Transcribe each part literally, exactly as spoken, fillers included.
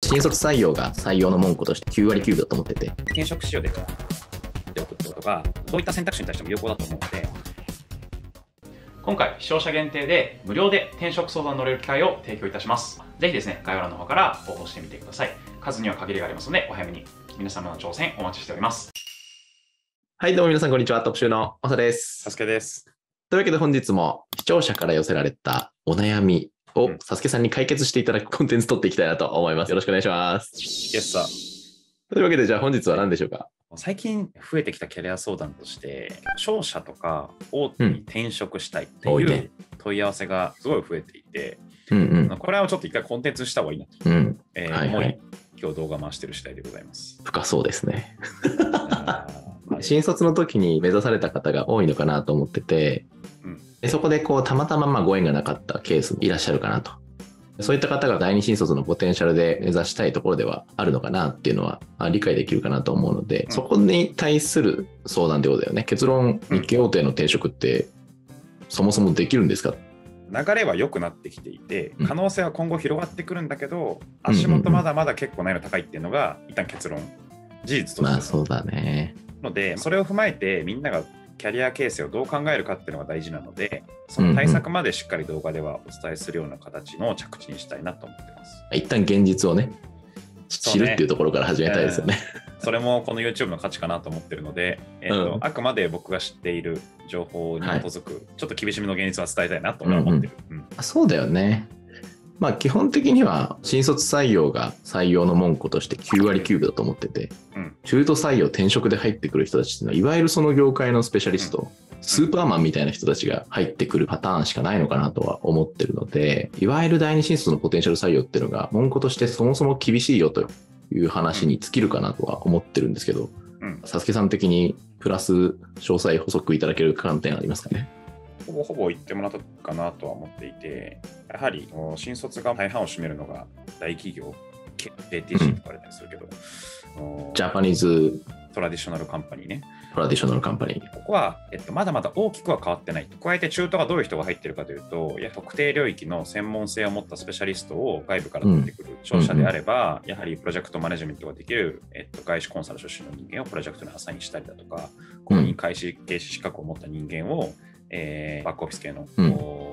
新卒採用が採用の門戸としてきゅうわりきゅうぶだと思ってて、 転職市場でっておくってことがどういった選択肢に対しても有効だと思うので、今回視聴者限定で無料で転職相談に乗れる機会を提供いたします。ぜひですね、概要欄の方から応募してみてください。数には限りがありますのでお早めに。皆様の挑戦お待ちしております。 はい、どうも皆さんこんにちは。特集のマサです。 サスケです。 というわけで本日も視聴者から寄せられたお悩みをサスケさんに解決していただくコンテンツ取っていきたいなと思います。よろしくお願いします。 イエスさ。 というわけでじゃあ本日は何でしょうか。 最近増えてきたキャリア相談として商社とか大手に転職したいっていう問い合わせがすごい増えていて、うんうん、これはちょっと一回コンテンツした方がいいなと、うんえーはいはい、思い今日動画回してる次第でございます。 深そうですね。新卒の時に目指された方が多いのかなと思ってて、うん、でそこでこうたまたままあご縁がなかったケースもいらっしゃるかなと。そういった方が第二新卒のポテンシャルで目指したいところではあるのかなっていうのは理解できるかなと思うので、うん、そこに対する相談ってことだよね。結論、日系大手の転職ってそもそもできるんですか？ 流れは良くなってきていて、可能性は今後広がってくるんだけど、うん、足元まだまだ結構難易度高いっていうのが一旦結論、事実として。 まあそうだね。 ので、それを踏まえてみんながキャリア形成をどう考えるかっていうのが大事なので、その対策までしっかり動画ではお伝えするような形の着地にしたいなと思ってます。 一旦現実をね、知るっていうところから始めたいですよね。 そ, ねそれもこの YouTube の価値かなと思ってるので、えーとうん、あくまで僕が知っている情報に基づく、はい、ちょっと厳しめの現実は伝えたいなと思ってる。 うんうんうん、そうだよね。まあ基本的には新卒採用が採用の門戸としてきゅうわりきゅうぶだと思ってて、うん、中途採用転職で入ってくる人たちっていうのは、いわゆるその業界のスペシャリスト、うん、スーパーマンみたいな人たちが入ってくるパターンしかないのかなとは思ってるので、いわゆる第二新卒のポテンシャル採用っていうのが門戸としてそもそも厳しいよという話に尽きるかなとは思ってるんですけど、うん、サスケさん的にプラス詳細補足いただける観点ありますかね。 ほぼほぼ言ってもらったかなとは思っていて、やはり新卒が大半を占めるのが大企業、ジェーティーシー と言われたりするけど、 うん、ジャパニーズトラディショナルカンパニーね。 トラディショナルカンパニー。 ここは、えっと、まだまだ大きくは変わってない。加えて中途がどういう人が入っているかというと、いや特定領域の専門性を持ったスペシャリストを外部から取ってくる商社であれば、うん、やはりプロジェクトマネジメントができる、えっと、外資コンサル出身の人間をプロジェクトにアサインしたりだとか、公認開始警視資格を持った人間をえー、バックオフィス系の、うん、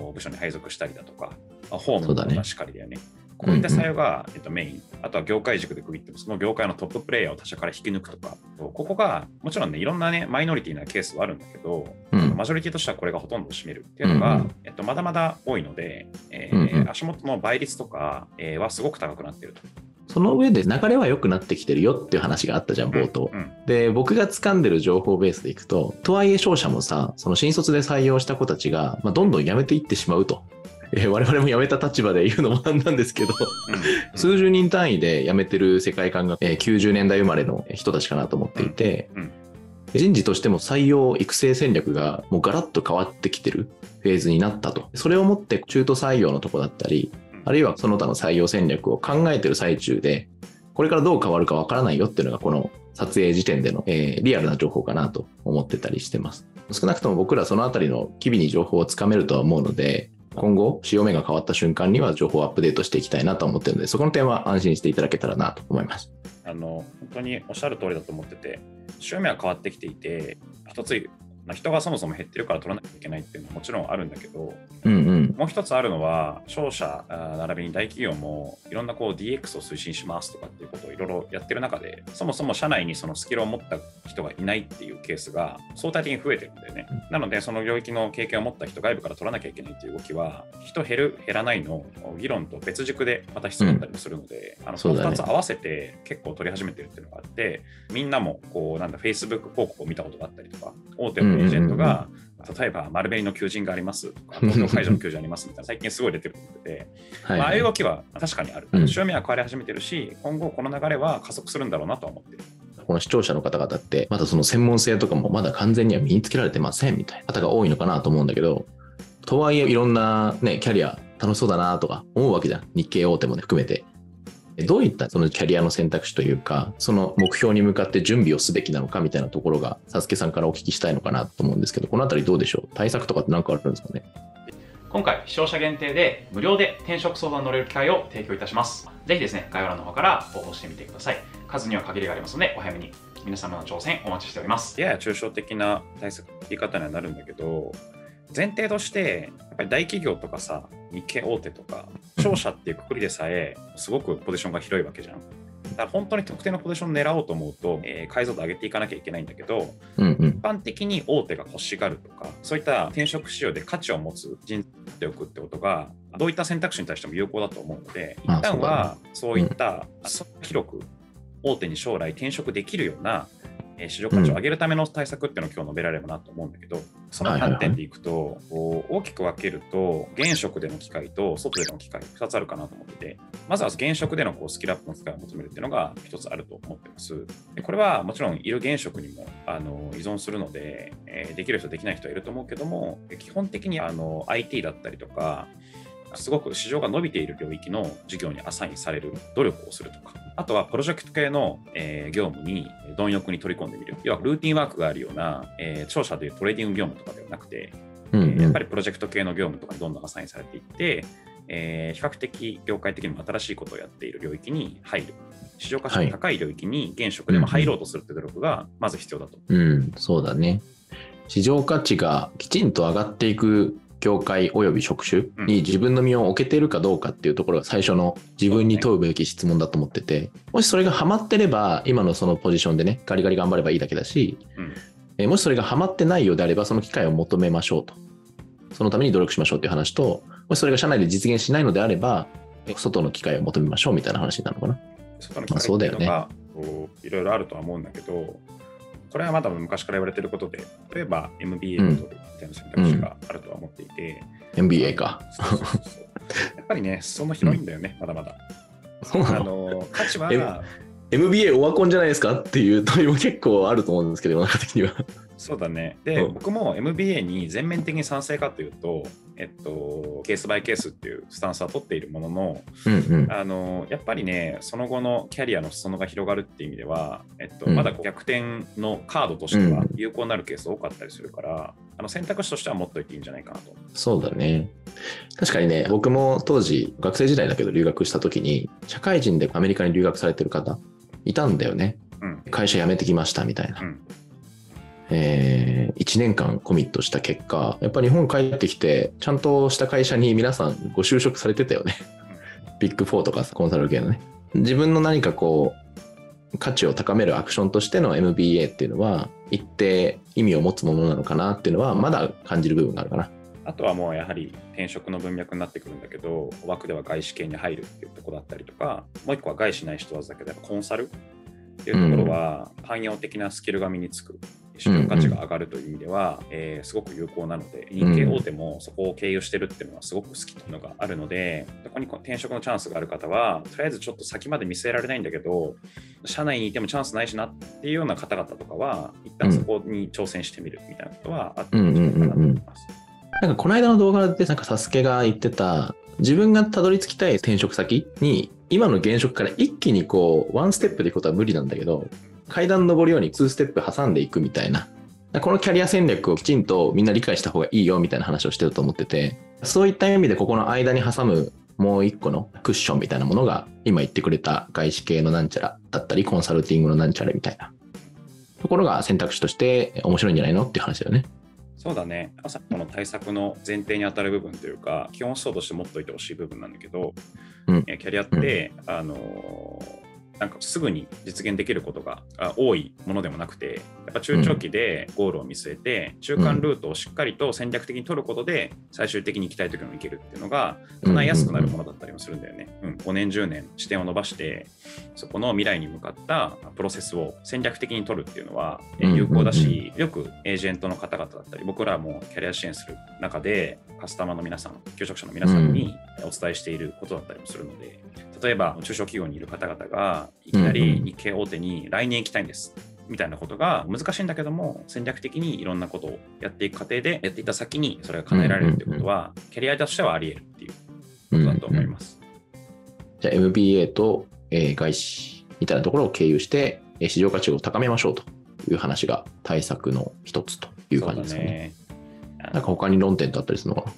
部署に配属したりだとか、ホームのしかりだよね。こういった採用が、えっと、メイン、あとは業界軸で区切っても、その業界のトッププレイヤーを他社から引き抜くとか、ここがもちろんね、いろんなね、マイノリティなケースはあるんだけど、うん、マジョリティとしてはこれがほとんどを占めるっていうのが、うん、えっと、まだまだ多いので、えーうん、足元の倍率とか、えー、はすごく高くなっていると。 その上で流れは良くなってきてるよっていう話があったじゃん、冒頭。うんうん、で、僕が掴んでる情報ベースでいくと、とはいえ商社もさ、その新卒で採用した子たちが、まあ、どんどん辞めていってしまうと。えー、我々も辞めた立場で言うのもなんなんですけど、うんうん、数十人単位で辞めてる世界観が、えー、きゅうじゅうねんだい生まれの人たちかなと思っていて、うんうん、人事としても採用育成戦略がもうガラッと変わってきてるフェーズになったと。それをもって中途採用のとこだったり、あるいはその他の採用戦略を考えてる最中で、これからどう変わるかわからないよっていうのがこの撮影時点での、えー、リアルな情報かなと思ってたりしてます。少なくとも僕らそのあたりの機微に情報をつかめるとは思うので、今後潮目が変わった瞬間には情報をアップデートしていきたいなと思ってるので、そこの点は安心していただけたらなと思います。 あの本当におっしゃる通りだと思ってて、潮目は変わってきていて、一つ人がそもそも減ってるから取らなきゃいけないっていうのはもちろんあるんだけど、うんうん、もう一つあるのは商社並びに大企業もいろんなこう ディーエックス を推進しますとかっていうことをいろいろやってる中で、そもそも社内にそのスキルを持った人がいないっていうケースが相対的に増えてるんだよね。うん、なのでその領域の経験を持った人外部から取らなきゃいけないっていう動きは、人減る減らないの議論と別軸でまた必要だったりもするので、うん、あのそのふたつ合わせて結構取り始めてるっていうのがあって、みんなもこうなんだ Facebook 広告を見たことがあったりとか、大手のエージェントが、うんうんうん、例えば丸紅の求人がありますとか、東京会場の求人ありますみたいな、最近すごい出てるので、はいはい、まあ、ああいう動きは確かにある。潮目は変わり始めてるし、今後この流れは加速するんだろうなと思ってる。 この視聴者の方々って、まだその専門性とかもまだ完全には身につけられてませんみたいな方が多いのかなと思うんだけど、とはいえいろんなね、キャリア楽しそうだなとか思うわけじゃん。日系大手もね、含めて。どういったそのキャリアの選択肢というか、その目標に向かって準備をすべきなのかみたいなところが、サスケさんからお聞きしたいのかなと思うんですけど、このあたりどうでしょう？対策とかって何かあるんですかね？ 今回視聴者限定で無料で転職相談に乗れる機会を提供いたします。ぜひですね、概要欄の方から応募してみてください。数には限りがありますのでお早めに。皆様の挑戦お待ちしております。やや抽象的な対策言い方にはなるんだけど、前提としてやっぱり大企業とかさ、日系大手とか商社っていうくくりでさえすごくポジションが広いわけじゃん。だから本当に特定のポジションを狙おうと思うと、えー、解像度上げていかなきゃいけないんだけど、 うんうん、 一般的に大手が欲しがるとか、そういった転職市場で価値を持つ人材を持っておくってことがどういった選択肢に対しても有効だと思うので、一旦はそういった広く大手に将来転職できるような市場価値を上げるための対策っていうのを今日述べられればなと思うんだけど、その観点でいくと、大きく分けると現職での機会と外での機会ふたつあるかなと思ってて、まずは現職でのこうスキルアップの機会を求めるっていうのがひとつあると思ってます。でこれはもちろんいる現職にもあの依存するので、えー、できる人できない人はいると思うけども、基本的にあの アイティー だったりとかすごく市場が伸びている領域の事業にアサインされる努力をするとか、あとはプロジェクト系の、えー、業務に貪欲に取り込んでみる。要はルーティンワークがあるような、えー、商社でいうトレーディング業務とかではなくて、うんうん、えー、やっぱりプロジェクト系の業務とかにどんどんアサインされていって、えー、比較的業界的にも新しいことをやっている領域に入る。市場価値の高い領域に現職でも入ろうとするという努力がまず必要だと。 うん、うん、そうだね。市場価値がきちんと上がっていく業界および職種に自分の身を置けているかどうかっていうところが最初の自分に問うべき質問だと思ってて、もしそれがハマってれば今のそのポジションでねガリガリ頑張ればいいだけだし、うん、えもしそれがハマってないようであればその機会を求めましょうと、そのために努力しましょうっていう話と、もしそれが社内で実現しないのであれば外の機会を求めましょうみたいな話になるのかな。 外の機会っていうのがいろいろあるとは思うんだけど、これはまだ昔から言われていることで、例えば エムビーエー を取るみたいな選択肢があるとは思っていて、 うん、エムビーエー かそうそうそうやっぱりね、その広いんだよね、うん、まだまだ。 そうなの？ あの価値はエムビーエー オワコンじゃないですかっていう問いも結構あると思うんですけど、世の中的には。 そうだね。で、うん、僕も エムビーエー に全面的に賛成かというと、えっと、ケースバイケースっていうスタンスは取っているものの、うんうん、あのやっぱりね、その後のキャリアの裾野が広がるっていう意味では、えっと、うん、まだ逆転のカードとしては有効になるケース多かったりするから、うん、あの選択肢としては持っといていいんじゃないかなと。 そうだね。確かにね、僕も当時学生時代だけど留学した時に社会人でアメリカに留学されてる方いたんだよね、うん、会社辞めてきましたみたいな、うん、えー、いちねんかんコミットした結果やっぱり日本帰ってきてちゃんとした会社に皆さんご就職されてたよね、うん、ビッグフォーとかコンサル系のね。自分の何かこう価値を高めるアクションとしての エムビーエー っていうのは一定意味を持つものなのかなっていうのはまだ感じる部分があるかな。 あとはもうやはり転職の文脈になってくるんだけど、枠では外資系に入るっていうところだったりとか、もう一個は外資ない人はだけどやっぱコンサルっていうところは汎用的なスキルが身につく、市場価値が上がるという意味では、うんうんえー、すごく有効なので、日系大手もそこを経由してるっていうのはすごく好きというのがあるので、そこに転職のチャンスがある方はとりあえずちょっと先まで見据えられないんだけど社内にいてもチャンスないしなっていうような方々とかは一旦そこに挑戦してみるみたいなことはあってもいいんじゃないかなと思います。 なんかこの間の動画でなんかサスケが言ってた自分がたどり着きたい転職先に今の現職から一気にこうワンステップでいくことは無理なんだけど、階段登るようにツーステップ挟んでいくみたいな、このキャリア戦略をきちんとみんな理解した方がいいよみたいな話をしてると思ってて、そういった意味でここの間に挟むもう一個のクッションみたいなものが今言ってくれた外資系のなんちゃらだったりコンサルティングのなんちゃらみたいなところが選択肢として面白いんじゃないのっていう話だよね。 そうだね。まさにこの対策の前提に当たる部分というか、基本思想として持っておいてほしい部分なんだけど、うん、キャリアって、うん、あのなんかすぐに実現できることが多いものでもなくて、やっぱ中長期でゴールを見据えて、中間ルートをしっかりと戦略的に取ることで、最終的に行きたいときにも行けるっていうのが、叶いやすくなるものだったりもするんだよね。うん、ごねん、じゅうねん視点を伸ばして、そこの未来に向かったプロセスを戦略的に取るっていうのは有効だし、よくエージェントの方々だったり、僕らもキャリア支援する中で、カスタマーの皆さん、求職者の皆さんにお伝えしていることだったりもするので、例えば中小企業にいる方々がいきなり日系大手に来年行きたいんですみたいなことが難しいんだけども、戦略的にいろんなことをやっていく過程でやっていった先にそれが叶えられるっていうことは、キャリアとしてはあり得るっていうことだと思います。 じゃあ エムビーエー と、えー、外資みたいなところを経由して市場価値を高めましょうという話が対策の一つという感じですかね。なんか他に論点だったりするのかな。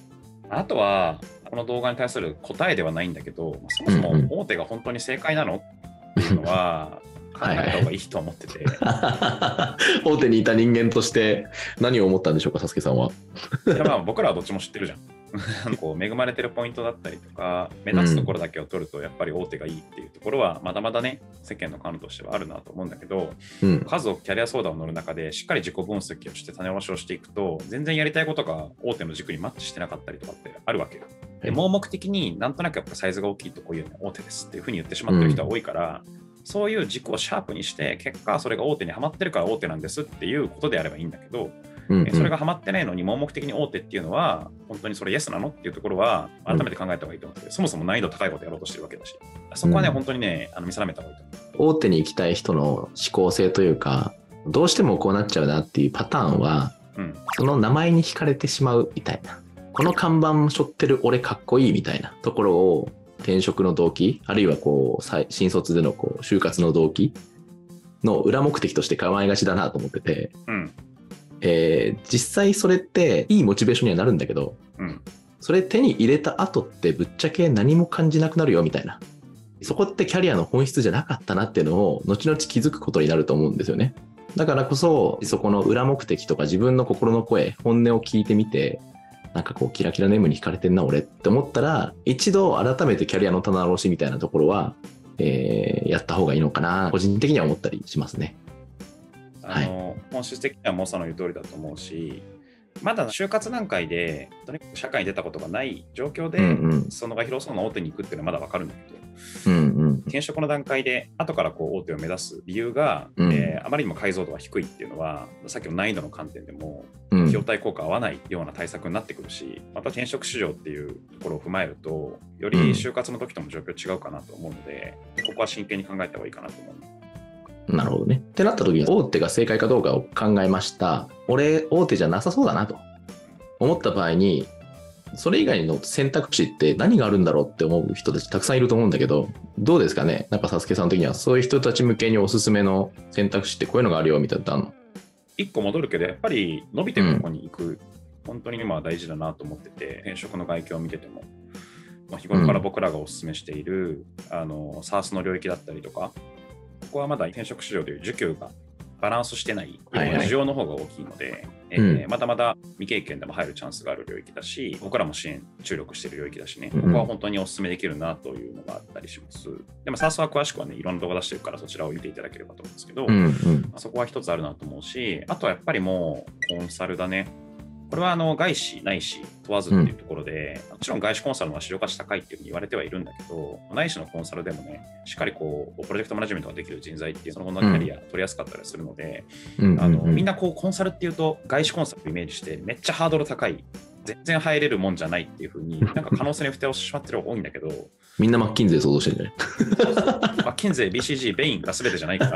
あとはこの動画に対する答えではないんだけど、そもそも大手が本当に正解なのっていうのは考えた方がいいと思ってて大手にいた人間として何を思ったんでしょうか、サスケさんは。 いやまあ僕らはどっちも知ってるじゃんこう恵まれてるポイントだったりとか目立つところだけを取るとやっぱり大手がいいっていうところはまだまだね世間の感としてはあるなと思うんだけど、うん、数多くキャリア相談を乗る中でしっかり自己分析をして種下ろしをしていくと全然やりたいことが大手の軸にマッチしてなかったりとかってあるわけよ。で盲目的になんとなくやっぱサイズが大きいとこういうの大手ですっていうふうに言ってしまってる人は多いから、うん、そういう軸をシャープにして結果それが大手にはまってるから大手なんですっていうことであればいいんだけど、うんうん、それがハマってないのに盲目的に大手っていうのは本当にそれイエスなのっていうところは改めて考えた方がいいと思うんですけど、そもそも難易度高いことやろうとしてるわけだし、そこはね、うん、本当にねあの見定めた方がいいと思う。 大手に行きたい人の思考性というかどうしてもこうなっちゃうなっていうパターンは、うん、その名前に惹かれてしまうみたいな、この看板背負ってる俺かっこいいみたいなところを転職の動機あるいはこう新卒でのこう就活の動機の裏目的として構えがちだなと思ってて、うんえー、実際それっていいモチベーションにはなるんだけど、うん、それ手に入れた後ってぶっちゃけ何も感じなくなるよみたいな、そこってキャリアの本質じゃなかったなっていうのを後々気づくことになると思うんですよね。だからこそそこの裏目的とか自分の心の声本音を聞いてみて、なんかこうキラキラネームに惹かれてんな俺って思ったら一度改めてキャリアの棚卸しみたいなところは、えー、やった方がいいのかな個人的には思ったりしますね。 あの、はい、本質的にはモーさんの言う通りだと思うし、まだ就活段階でとにかく社会に出たことがない状況で、うんうん、そのが広そうな大手に行くっていうのはまだ分かるんだけど、うんうん、転職の段階で後からこう大手を目指す理由が、うんえー、あまりにも解像度が低いっていうのはさっきの難易度の観点でも費用対効果合わないような対策になってくるし、また転職市場っていうところを踏まえるとより就活の時とも状況違うかなと思うので、ここは真剣に考えた方がいいかなと思う。 なるほどね。ってなった時に大手が正解かどうかを考えました。俺大手じゃなさそうだなと思った場合に、それ以外の選択肢って何があるんだろうって思う人たちたくさんいると思うんだけど、どうですかね。なんかサスケさん的にはそういう人たち向けにおすすめの選択肢ってこういうのがあるよみたいなのあるの？ 一個戻るけどやっぱり伸びてるところに行く、うん、本当に今は大事だなと思ってて、転職の外境を見てても、まあ、日頃から僕らがお勧めしている、うん、あの SaaS の領域だったりとか、ここはまだ転職市場という需給がバランスしてない需要の方が大きいので、はいはいえーうん、まだまだ未経験でも入るチャンスがある領域だし、僕らも支援注力している領域だしね、ここは本当にお勧めできるなというのがあったりします。でも SaaS は詳しくはねいろんな動画出してるからそちらを見ていただければと思うんですけど、うんうんまあ、そこは一つあるなと思うし、あとはやっぱりもうコンサルだね。これはあの外資ないし問わずっていうところで、うん、もちろん外資コンサルの市場価値高いっていうふうに言われてはいるんだけど、ないしのコンサルでもね、しっかりこうプロジェクトマネジメントができる人材っていうその後のキャリア取りやすかったりするので、うん、あのみんなこうコンサルっていうと外資コンサルをイメージしてめっちゃハードル高い、全然入れるもんじゃないっていうふうになんか可能性に蓋をしてしまってる方が多いんだけど、 みんなマッキンゼー想像してるね。 マッキンゼー、ビーシージー、ベインが全てじゃないから。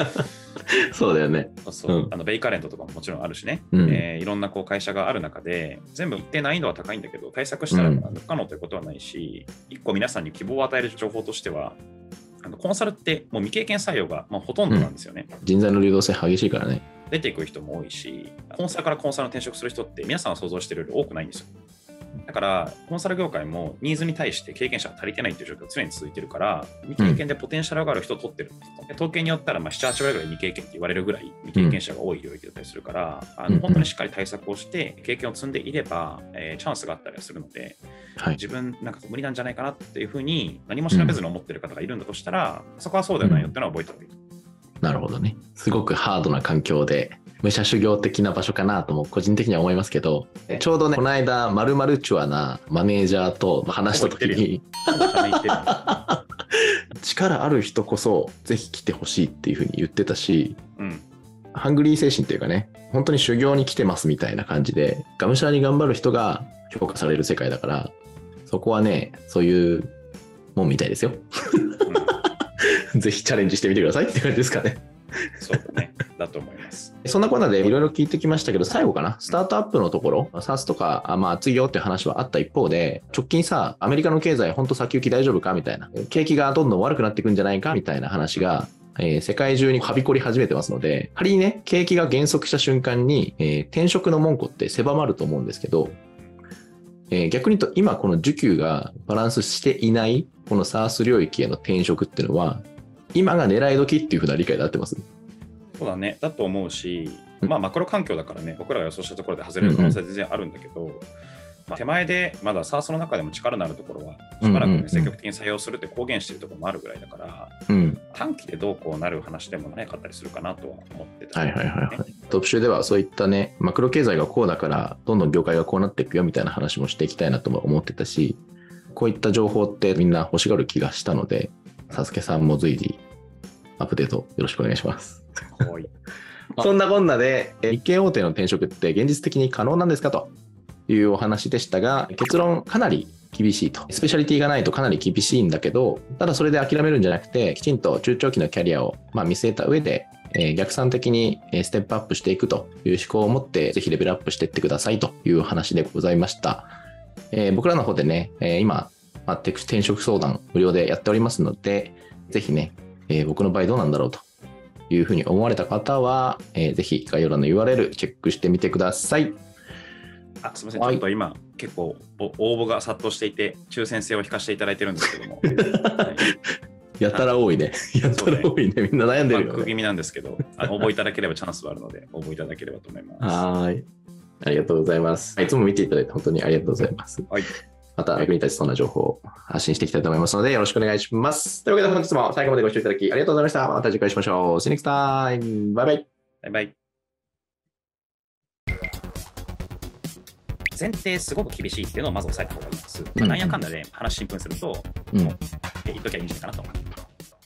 そうだよね。 そうそう、うん、あのベイカレントとかももちろんあるしね、うんえー、いろんなこう会社がある中で全部一定難易度は高いんだけど対策したら不可能ということはないし、うん、一個皆さんに希望を与える情報としてはあのコンサルってもう未経験採用がまあほとんどなんですよね、うん、 人材の流動性激しいからね。 出ていく人も多いし、コンサルからコンサルに転職する人って皆さんが想像しているより多くないんですよ。だからコンサル業界もニーズに対して経験者が足りてないという状況が常に続いているから、未経験でポテンシャルがある人を取ってる、うん、統計によったらまあなな、はち割ぐらい未経験って言われるぐらい未経験者が多い領域だったりするから、うん、あの本当にしっかり対策をして経験を積んでいれば、えー、チャンスがあったりはするので、はい、自分なんか無理なんじゃないかなっていうふうに何も調べずに思ってる方がいるんだとしたら、うん、そこはそうではないよっていうのは覚えておくべき。 なるほどね。すごくハードな環境で武者修行的な場所かなとも個人的には思いますけど、ちょうどねこの間まるまるチュアなマネージャーと話した時に力ある人こそぜひ来てほしいっていうふうに言ってたし、うん、ハングリー精神というかね、本当に修行に来てますみたいな感じでがむしゃらに頑張る人が評価される世界だから、そこはねそういうもんみたいですよ、うん、ぜひチャレンジしてみてくださいって感じですかね。 そうだね。だと思います。 そんなこんなでいろいろ聞いてきましたけど、最後かな、スタートアップのところ、SaaS とか、あまあ、熱いよっていう話はあった一方で、直近さ、アメリカの経済、本当先行き大丈夫かみたいな、景気がどんどん悪くなっていくんじゃないかみたいな話が、えー、世界中にはびこり始めてますので、仮にね、景気が減速した瞬間に、えー、転職の門戸って狭まると思うんですけど、 えー、逆に言うと今この需給がバランスしていないこの SaaS 領域への転職っていうのは今が狙い時っていうふうな理解で合ってます？ そうだね、だと思うし、まあマクロ環境だからね、僕らが予想したところで外れる可能性は全然あるんだけど、うんうん、まあ、手前でまだ SaaS の中でも力のあるところはしばらく、ね、積極的に採用するって公言してるところもあるぐらいだから、うん、短期でどうこうなる話でもなかったりするかなとは思ってた、ね。 はいはいはい、はい。特集ではそういったね、マクロ経済がこうだからどんどん業界がこうなっていくよみたいな話もしていきたいなとも思ってたし、こういった情報ってみんな欲しがる気がしたので、サスケさんも随時アップデートよろしくお願いします。はい。そんなこんなで日系大手の転職って現実的に可能なんですかというお話でしたが、結論かなり厳しいと。スペシャリティがないとかなり厳しいんだけど、ただそれで諦めるんじゃなくて、きちんと中長期のキャリアをまあ見据えた上で、えー、逆算的にステップアップしていくという思考を持って、ぜひレベルアップしていってくださいという話でございました。えー、僕らの方でね、えー、今、まあ、転職相談無料でやっておりますので、ぜひね、えー、僕の場合どうなんだろうというふうに思われた方は、えー、ぜひ概要欄の ユーアールエル チェックしてみてください。 あ、すみません、ちょっと今、はい、結構応募が殺到していて、抽選制を引かせていただいてるんですけども。はい、 やたら多いね。やたら多いね。みんな悩んでるよね。 バック気味なんですけど、あの応募いただければチャンスはあるので、応募いただければと思います。 はい。ありがとうございます。いつも見ていただいて本当にありがとうございます。はい。また役に立ちそうな情報を発信していきたいと思いますので、よろしくお願いします。というわけで本日も最後までご視聴いただきありがとうございました。また次回しましょう。See you next time. バイバイ。 バイバイ。前提すごく厳しいっていうのをまず押さえた方がいいです。うん、なんやかんだで話進分すると、うん、もう言っときゃいいんじゃないかなと思います。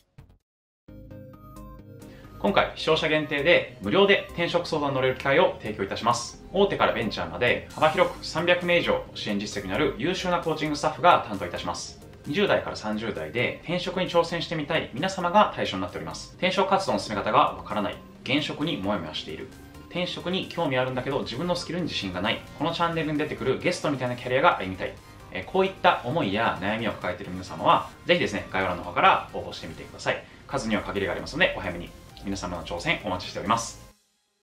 今回、視聴者限定で無料で転職相談に乗れる機会を提供いたします。大手からベンチャーまで幅広くさんびゃくめい以上支援実績のある優秀なコーチングスタッフが担当いたします。にじゅう代からさんじゅう代で転職に挑戦してみたい皆様が対象になっております。転職活動の進め方がわからない、現職にモヤモヤしている、転職に興味あるんだけど自分のスキルに自信がない、このチャンネルに出てくるゲストみたいなキャリアが歩みたい、えこういった思いや悩みを抱えている皆様は、ぜひですね、概要欄の方から応募してみてください。数には限りがありますので、お早めに。皆様の挑戦お待ちしております。